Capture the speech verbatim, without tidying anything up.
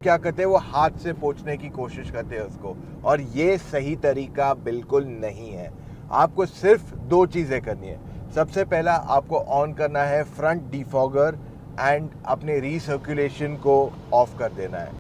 क्या करते हैं, वो हाथ से पोंछने की कोशिश करते हैं उसको, और ये सही तरीका बिल्कुल नहीं है। आपको सिर्फ दो चीज़ें करनी है। सबसे पहला आपको ऑन करना है फ्रंट डिफॉगर एंड अपने रीसर्कुलेशन को ऑफ कर देना है।